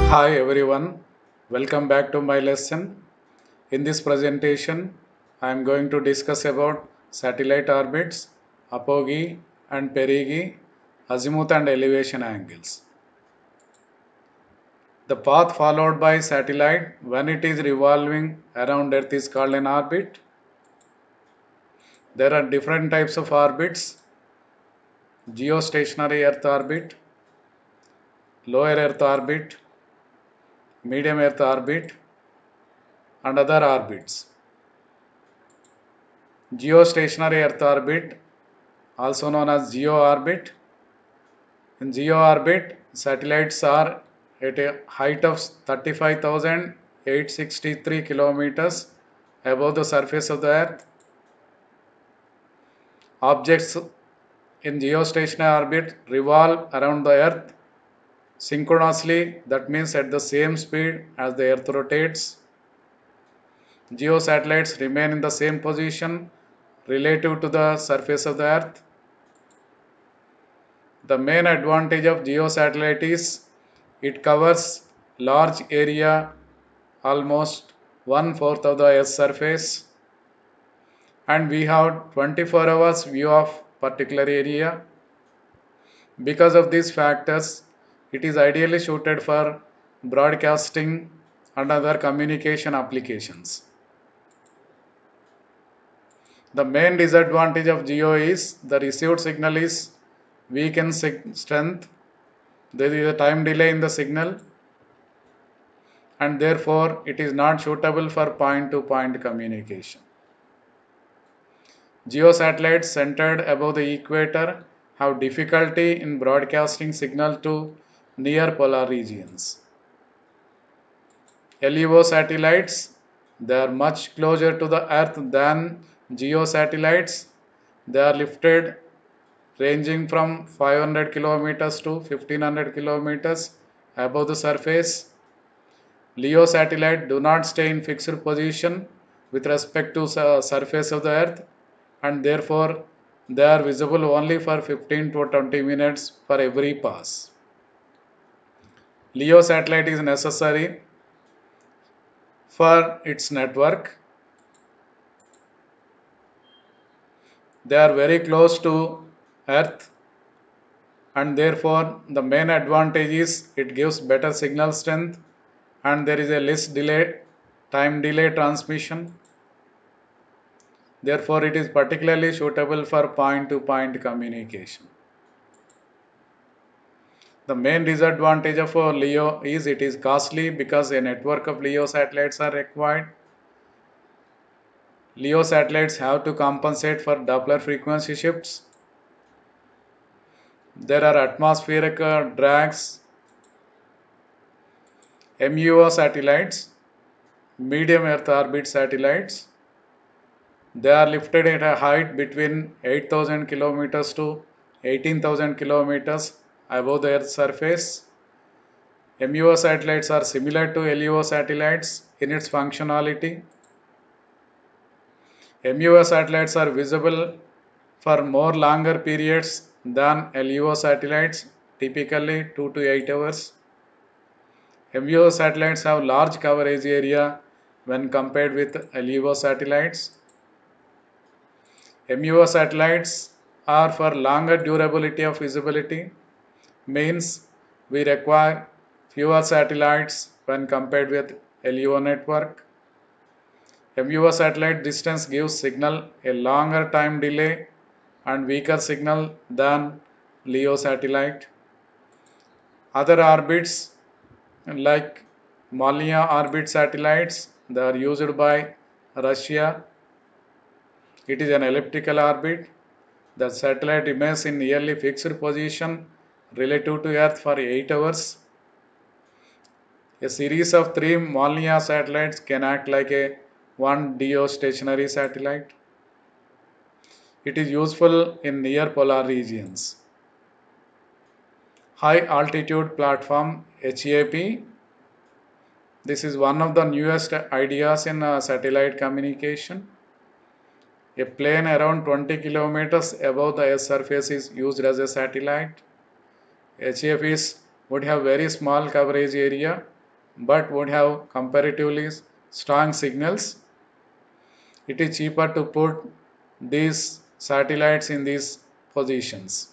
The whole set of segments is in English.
Hi everyone, welcome back to my lesson. In this presentation, I am going to discuss about satellite orbits, apogee and perigee, azimuth and elevation angles. The path followed by satellite when it is revolving around Earth is called an orbit. There are different types of orbits: geostationary Earth orbit, lower Earth orbit, medium Earth orbit, and other orbits. Geostationary Earth orbit, also known as geo orbit. In geo orbit, satellites are at a height of 35,863 kilometers above the surface of the Earth. Objects in geostationary orbit revolve around the Earth synchronously, that means at the same speed as the Earth rotates. Geosatellites remain in the same position relative to the surface of the Earth. The main advantage of geosatellite is it covers large area, almost 1/4 of the Earth's surface, and we have 24 hours view of particular area. Because of these factors, it is ideally suited for broadcasting and other communication applications. The main disadvantage of geo is the received signal is weak in strength. There is a time delay in the signal, and therefore it is not suitable for point-to-point communication. Geosatellites centered above the equator have difficulty in broadcasting signal to near polar regions. LEO satellites, they are much closer to the Earth than geosatellites. They are lifted ranging from 500 kilometers to 1500 kilometers above the surface. LEO satellites do not stay in fixed position with respect to surface of the Earth, and therefore they are visible only for 15 to 20 minutes for every pass. LEO satellite is necessary for its network. They are very close to Earth, and therefore the main advantage is it gives better signal strength and there is a less time delay transmission. Therefore it is particularly suitable for point-to-point communication. The main disadvantage of a LEO is it is costly because a network of LEO satellites are required. LEO satellites have to compensate for Doppler frequency shifts. There are atmospheric drags. MUO satellites, medium Earth orbit satellites, they are lifted at a height between 8,000 kilometers to 18,000 kilometers above the Earth's surface. MUO satellites are similar to LEO satellites in its functionality. MUO satellites are visible for more longer periods than LEO satellites, typically 2 to 8 hours. MUO satellites have large coverage area when compared with LEO satellites. MUO satellites are for longer durability of visibility, means we require fewer satellites when compared with LEO network. MUO satellite distance gives signal a longer time delay and weaker signal than LEO satellite. Other orbits like Molniya orbit satellites, they are used by Russia. It is an elliptical orbit. The satellite remains in nearly fixed position relative to Earth for 8 hours. A series of 3 Molniya satellites can act like a one geostationary satellite. It is useful in near polar regions. High altitude platform HAP. This is one of the newest ideas in satellite communication. A plane around 20 kilometers above the Earth's surface is used as a satellite. HAPs would have very small coverage area but would have comparatively strong signals. It is cheaper to put these satellites in these positions.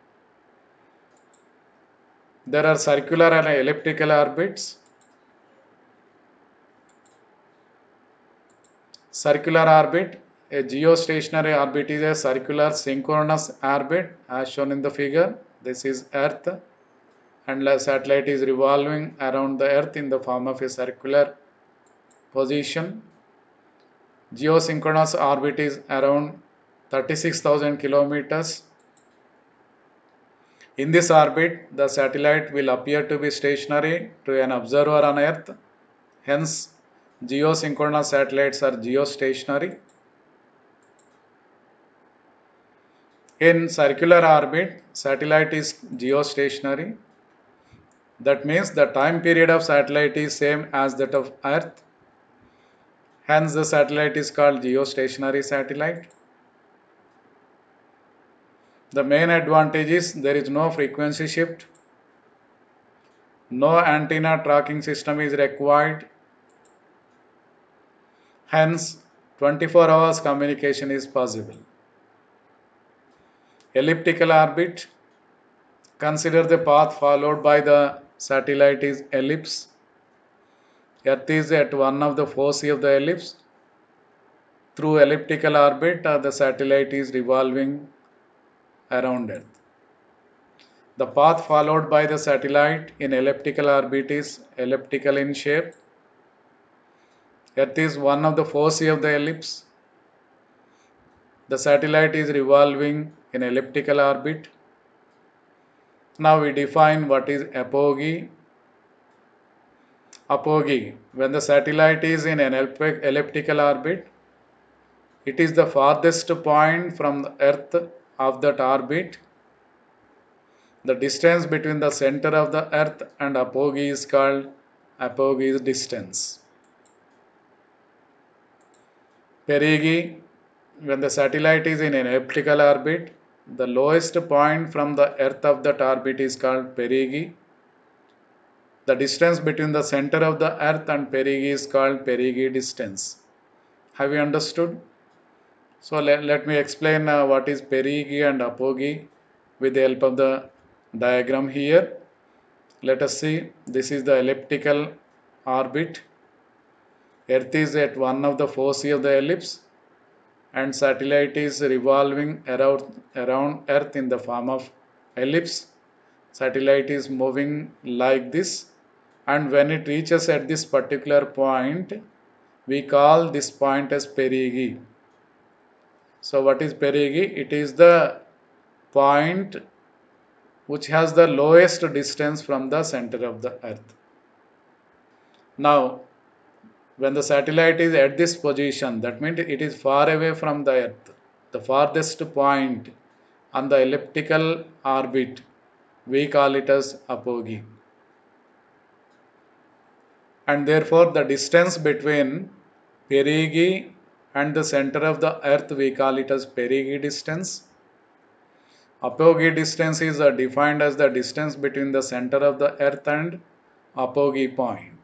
There are circular and elliptical orbits. Circular orbit, a geostationary orbit is a circular synchronous orbit as shown in the figure. This is Earth, and the satellite is revolving around the Earth in the form of a circular position. Geosynchronous orbit is around 36,000 kilometers. In this orbit, the satellite will appear to be stationary to an observer on Earth. Hence, geosynchronous satellites are geostationary. In circular orbit, satellite is geostationary. That means the time period of satellite is same as that of Earth. Hence, the satellite is called geostationary satellite. The main advantage is there is no frequency shift. No antenna tracking system is required. Hence, 24 hours communication is possible. Elliptical orbit. Consider the path followed by the satellite is ellipse. Earth is at one of the foci of the ellipse. Through elliptical orbit, the satellite is revolving around Earth. The path followed by the satellite in elliptical orbit is elliptical in shape. Earth is one of the foci of the ellipse. The satellite is revolving in elliptical orbit. Now we define what is apogee. Apogee, when the satellite is in an elliptical orbit, it is the farthest point from the Earth of that orbit. The distance between the center of the Earth and apogee is called apogee distance. Perigee, when the satellite is in an elliptical orbit, the lowest point from the Earth of that orbit is called perigee. The distance between the center of the Earth and perigee is called perigee distance. Have you understood? So let me explain what is perigee and apogee with the help of the diagram here. Let us see, this is the elliptical orbit. Earth is at one of the foci of the ellipse and satellite is revolving around Earth in the form of ellipse. Satellite is moving like this, and when it reaches at this particular point, we call this point as perigee. So what is perigee? It is the point which has the lowest distance from the center of the Earth. Now, when the satellite is at this position, that means it is far away from the Earth. The farthest point on the elliptical orbit, we call it as apogee. And therefore, the distance between perigee and the center of the Earth, we call it as perigee distance. Apogee distance is defined as the distance between the center of the Earth and apogee point.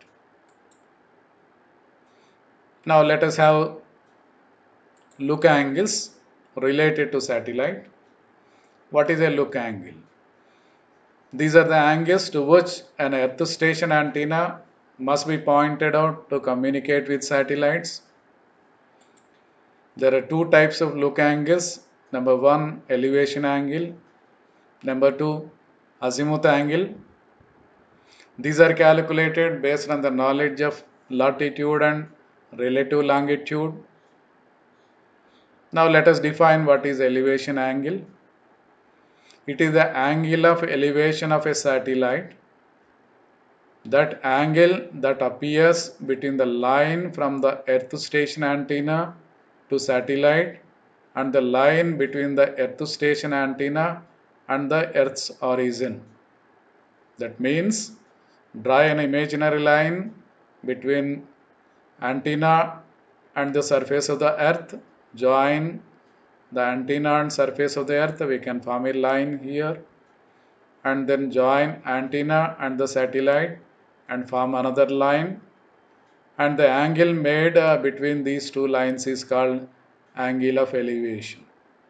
Now let us have look angles related to satellite. What is a look angle? These are the angles to which an earth station antenna must be pointed out to communicate with satellites. There are two types of look angles. Number one, elevation angle. Number two, azimuth angle. These are calculated based on the knowledge of latitude and relative longitude. Now let us define what is elevation angle. It is the angle of elevation of a satellite. That angle that appears between the line from the earth station antenna to satellite and the line between the earth station antenna and the Earth's origin. That means draw an imaginary line between antenna and the surface of the Earth. Join the antenna and surface of the Earth. We can form a line here, and then join antenna and the satellite. and form another line, and the angle made between these two lines is called angle of elevation.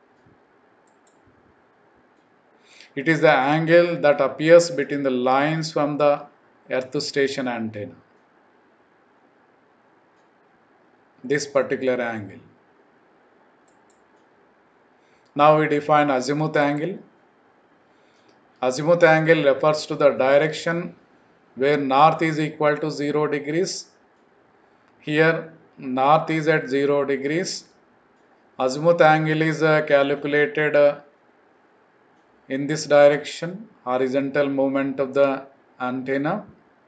It is the angle that appears between the lines from the earth station antenna. This particular angle. Now we define azimuth angle. Azimuth angle refers to the direction where north is equal to 0 degrees. Here north is at 0 degrees. Azimuth angle is calculated in this direction, horizontal movement of the antenna.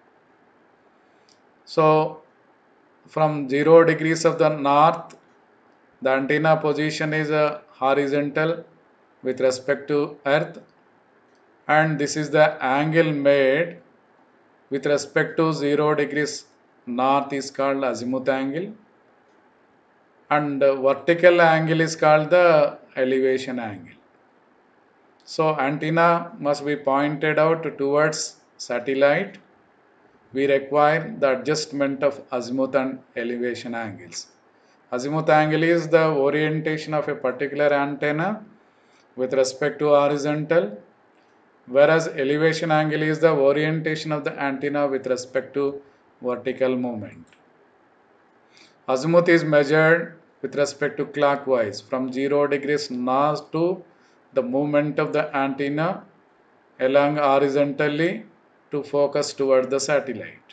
So from 0 degrees of the north, the antenna position is horizontal with respect to earth, and this is the angle made with respect to 0 degrees north is called azimuth angle, and vertical angle is called the elevation angle. So antenna must be pointed out towards satellite. We require the adjustment of azimuth and elevation angles. Azimuth angle is the orientation of a particular antenna with respect to horizontal, whereas elevation angle is the orientation of the antenna with respect to vertical movement. Azimuth is measured with respect to clockwise from 0 degrees north to the movement of the antenna along horizontally to focus toward the satellite.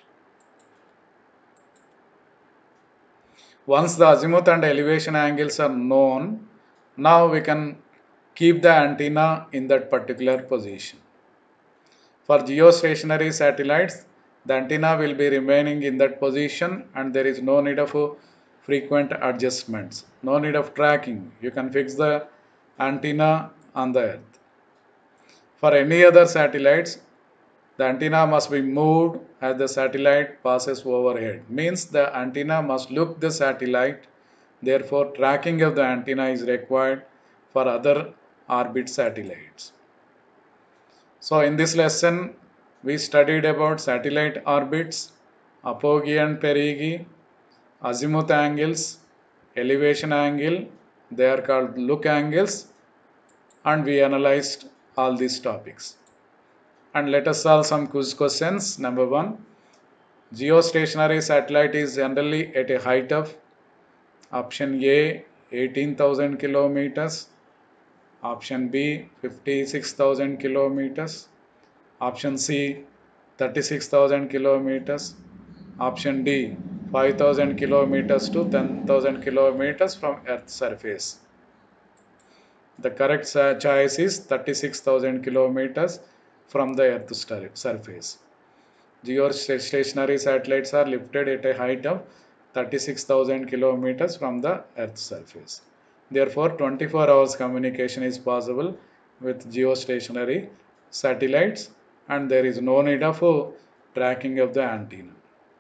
Once the azimuth and elevation angles are known, now we can keep the antenna in that particular position. For geostationary satellites, the antenna will be remaining in that position and there is no need of frequent adjustments, no need of tracking. You can fix the antenna on the earth. For any other satellites, the antenna must be moved as the satellite passes overhead. Means the antenna must look the satellite. Therefore, tracking of the antenna is required for other orbit satellites. So in this lesson, we studied about satellite orbits, apogee and perigee, azimuth angles, elevation angle, they are called look angles, and we analyzed all these topics. And let us solve some quiz questions. Number 1, geostationary satellite is generally at a height of option A 18,000 kilometers, option B 56,000 kilometers, option C 36,000 kilometers, option D 5,000 kilometers to 10,000 kilometers from Earth's surface. The correct choice is 36,000 kilometers from the Earth's surface. Geostationary satellites are lifted at a height of 36,000 kilometers from the Earth's surface. Therefore, 24 hours communication is possible with geostationary satellites and there is no need of tracking of the antenna.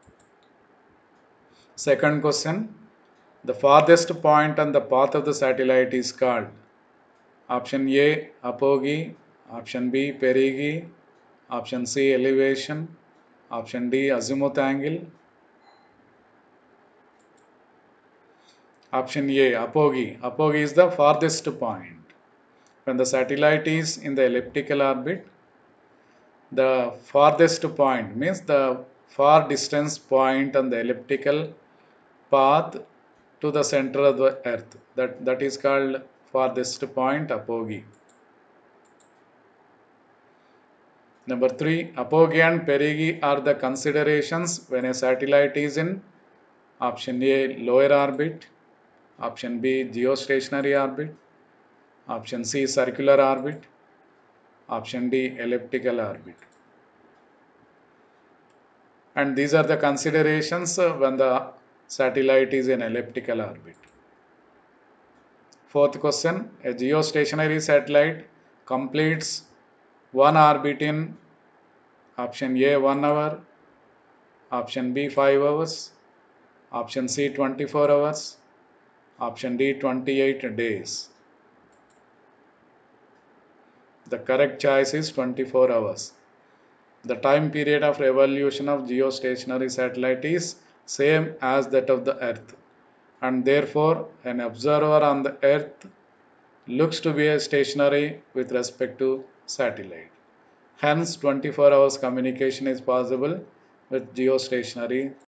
Second question, the farthest point on the path of the satellite is called option A apogee, option B perigee, option C elevation, option D azimuth angle. Option A apogee. Apogee is the farthest point. When the satellite is in the elliptical orbit, the farthest point means the far distance point on the elliptical path to the center of the earth. That is called farthest point apogee. Number 3, apogee and perigee are the considerations when a satellite is in option A lower orbit, option B geostationary orbit, option C circular orbit, option D elliptical orbit. And these are the considerations when the satellite is in elliptical orbit. Fourth question, a geostationary satellite completes one orbit in option A 1 hour, option B 5 hours, option C 24 hours, option D 28 days. The correct choice is 24 hours. The time period of evolution of geostationary satellite is same as that of the Earth, and therefore an observer on the Earth looks to be a stationary with respect to satellite. Hence 24 hours communication is possible with geostationary